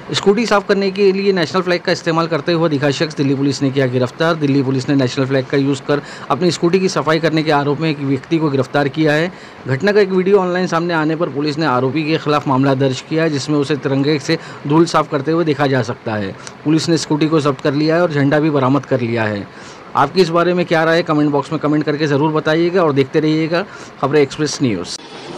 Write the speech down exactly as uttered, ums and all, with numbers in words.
Scooty साफ करने के लिए नेशनल फ्लैग का इस्तेमाल करते हुए दिखा शख्स दिल्ली पुलिस ने किया गिरफ्तार। दिल्ली पुलिस ने नेशनल फ्लैग का यूज़ कर अपनी स्कूटी की सफाई करने के आरोप में एक व्यक्ति को गिरफ्तार किया है। घटना का एक वीडियो ऑनलाइन सामने आने पर पुलिस ने आरोपी के खिलाफ मामला दर्ज किया है, जिसमें उसे तिरंगे से धूल साफ करते हुए देखा जा सकता है। पुलिस ने स्कूटी को जब्त कर लिया है और झंडा भी बरामद कर लिया है। आपकी इस बारे में क्या राय है, कमेंट बॉक्स में कमेंट करके ज़रूर बताइएगा और देखते रहिएगा खबरें एक्सप्रेस न्यूज़।